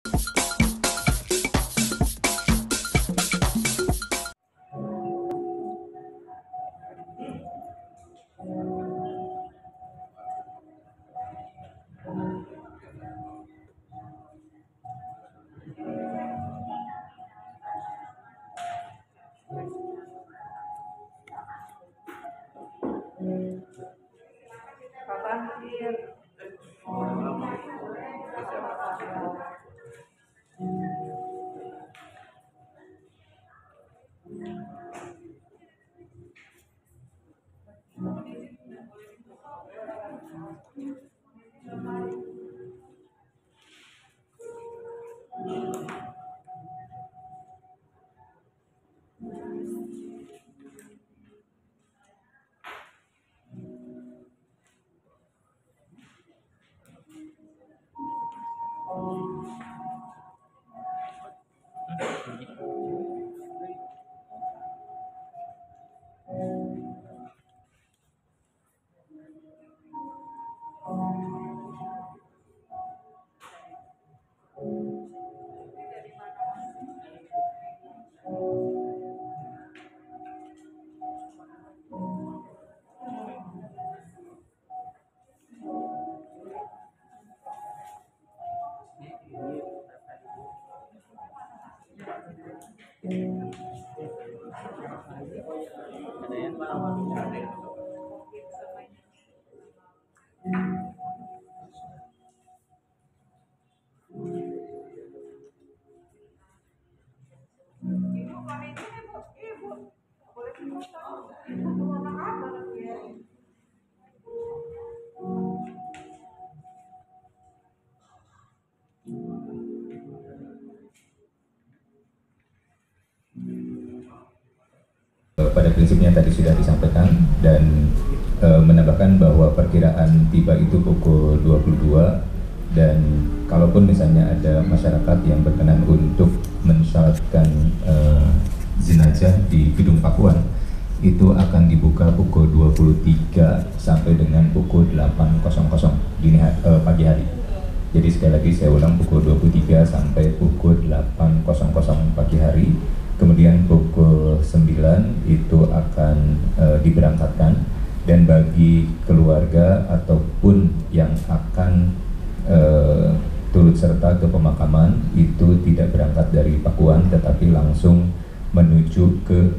Pada prinsipnya tadi sudah disampaikan dan menambahkan bahwa perkiraan tiba itu pukul 22 dan kalaupun misalnya ada masyarakat yang berkenan untuk mensalatkan jenazah di Gedung Pakuan itu akan dibuka pukul 23 sampai dengan pukul 8.00 pagi hari. Jadi sekali lagi saya ulang, pukul 23 sampai pukul 8.00 pagi hari. Kemudian pukul 9 itu akan diberangkatkan, dan bagi keluarga ataupun yang akan turut serta ke pemakaman itu tidak berangkat dari Pakuan tetapi langsung menuju ke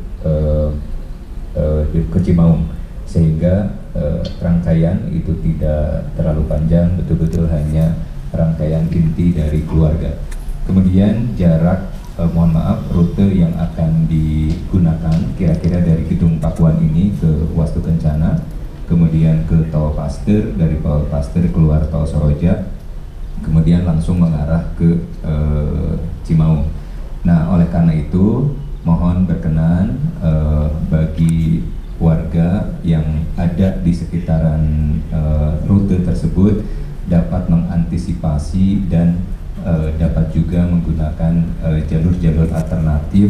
Cimaung, sehingga rangkaian itu tidak terlalu panjang, betul-betul hanya rangkaian inti dari keluarga. Kemudian jarak mohon maaf, rute yang akan digunakan kira-kira dari Gedung Pakuan ini ke Wastu Kencana, kemudian ke Tol Pasteur, dari Tol Pasteur keluar Tol Soroja, kemudian langsung mengarah ke Cimaung. Nah, oleh karena itu mohon berkenan bagi warga yang ada di sekitaran rute tersebut dapat mengantisipasi dan dapat juga menggunakan jalur-jalur alternatif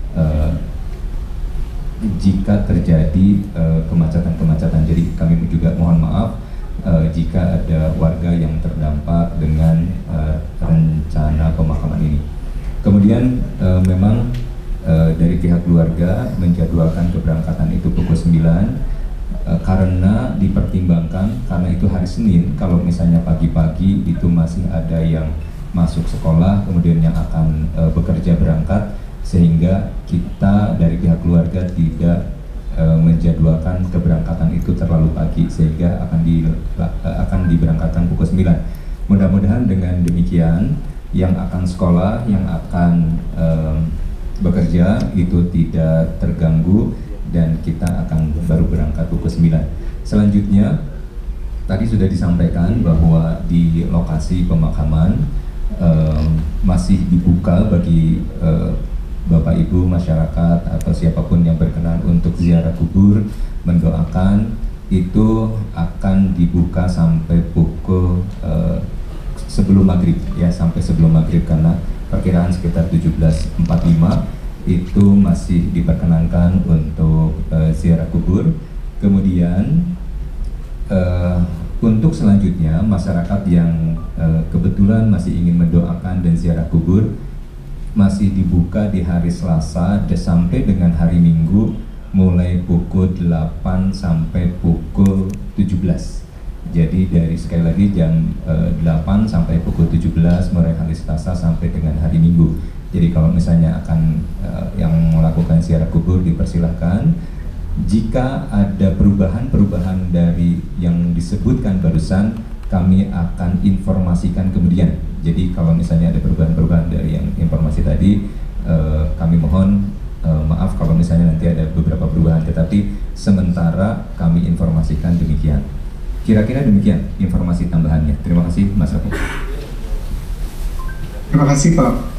jika terjadi kemacetan-kemacetan. Jadi kami juga mohon maaf jika ada warga yang terdampak dengan rencana pemakaman ini. Kemudian memang dari pihak keluarga menjadwalkan keberangkatan itu pukul 9 karena dipertimbangkan, karena itu hari Senin, kalau misalnya pagi-pagi itu masih ada yang masuk sekolah, kemudian yang akan bekerja berangkat, sehingga kita dari pihak keluarga tidak menjadwalkan keberangkatan itu terlalu pagi, sehingga akan diberangkatkan pukul 9. Mudah-mudahan dengan demikian yang akan sekolah, yang akan bekerja itu tidak terganggu dan kita akan baru berangkat pukul 9. Selanjutnya tadi sudah disampaikan bahwa di lokasi pemakaman masih dibuka bagi Bapak Ibu masyarakat atau siapapun yang berkenan untuk ziarah kubur, mendoakan, itu akan dibuka sampai pukul sebelum maghrib ya, sampai sebelum maghrib, karena perkiraan sekitar 17.45 itu masih diperkenankan untuk ziarah kubur. Kemudian Untuk selanjutnya, masyarakat yang kebetulan masih ingin mendoakan dan ziarah kubur masih dibuka di hari Selasa sampai dengan hari Minggu mulai pukul 8 sampai pukul 17. Jadi dari sekali lagi jam 8 sampai pukul 17 mulai hari Selasa sampai dengan hari Minggu. Jadi kalau misalnya akan yang melakukan ziarah kubur dipersilahkan. Jika ada perubahan-perubahan dari yang disebutkan barusan, kami akan informasikan kemudian. Jadi kalau misalnya ada perubahan-perubahan dari yang informasi tadi, kami mohon maaf kalau misalnya nanti ada beberapa perubahan, tetapi sementara kami informasikan demikian. Kira-kira demikian informasi tambahannya. Terima kasih Mas Rafi. Terima kasih Pak